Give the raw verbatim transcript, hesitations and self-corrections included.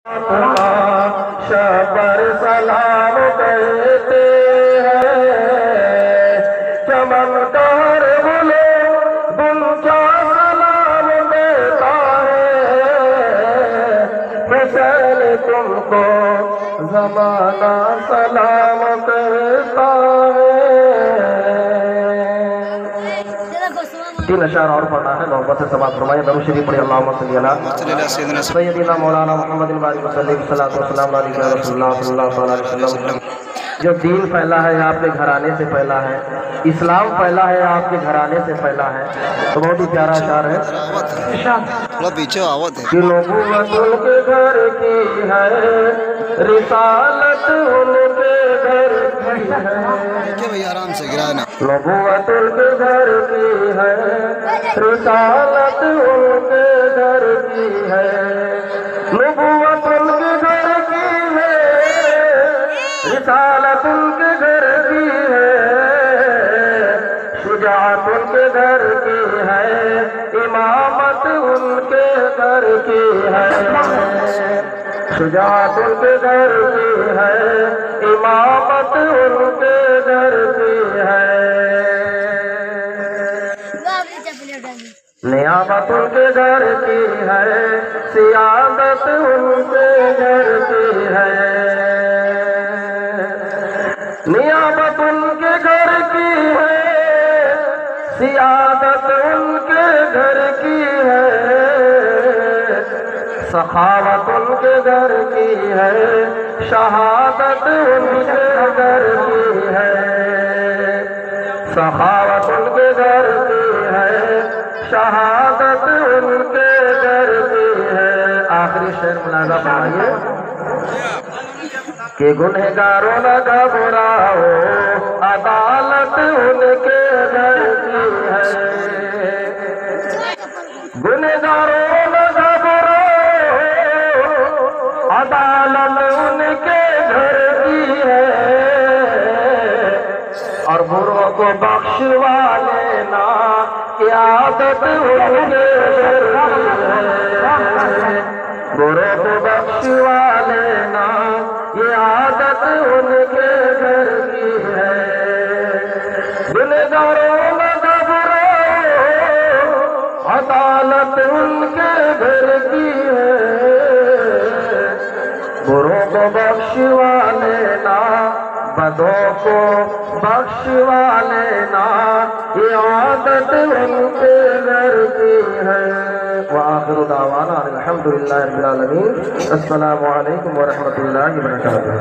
شبر سلام کہتے ہیں چمن دار بولے بنچا سلام دیتا ہے حسین تم کو زمانہ سلام کہتا ہے. تین اشعار اور پڑھنا ہے، محبت سے سماعت فرمائے. درود شریف پڑھیں. اللہم صلی علی سیدنا مولانا محمد بارک وسلم صلی اللہ علیہ رسول اللہ صلی اللہ علیہ وسلم. جو دین پھیلا ہے آپ کے گھرانے سے پھیلا ہے، اسلام پھیلا ہے آپ کے گھرانے سے پھیلا ہے. تو بہت ہی پیارا اشعار ہے. پیچھے آوت ہے کہ نبوت ان کے گھر کی ہے، رسالت ان کے گھر کی ہے. بھائی آرام سے گرانا. نبوت ان کے گھر کی ہے، رسالت ان کے گھر کی ہے. نبوت ان کے گھر کی ہے، رسالت ان کے گھر کی ہے. شجاعت ان کے گھر کی ہے، امامت ان کے گھر کی ہے. شجاعت ان کے گھر کی ہے، امامت ان کے گھر کی ہے. نیابت ان کے گھر کی ہے، سیادت ان کے گھر کی ہے. نیابت ان کے گھر کی ہے، سیادت ان کے گھر کی ہے. سخاوت ان کے گھر کی ہے، شہادت ان کے گھر کی ہے. سخاوت ان کے گھر کی ہے، شہادت ان کے گھر کی ہے. آخری شعر ملاحظہ فرمائیے کہ گنہگاروں نہ گھبراؤ، عدالت ان کے گھر کی ہے. گنہگاروں نہ گھبراؤ، عدالت ان کے گھر کی ہے. اور بروں کو بخشوا لینا، عادت ان کے گھر کی ہے. بروں کو بخشوا لینا، یہ عادت ان کے گھر کی ہے. گنہگاروں نہ گھبراؤ، عدالت ان کے گھر کی ہے. بروں کو بخشوا لینا، بدوں کو بخشوا لینا، یہ عادت ان کے گھر کی ہے. وآخر دعوانا الحمدللہ رب العالمین. السلام علیکم ورحمۃ اللہ وبرکاتہ.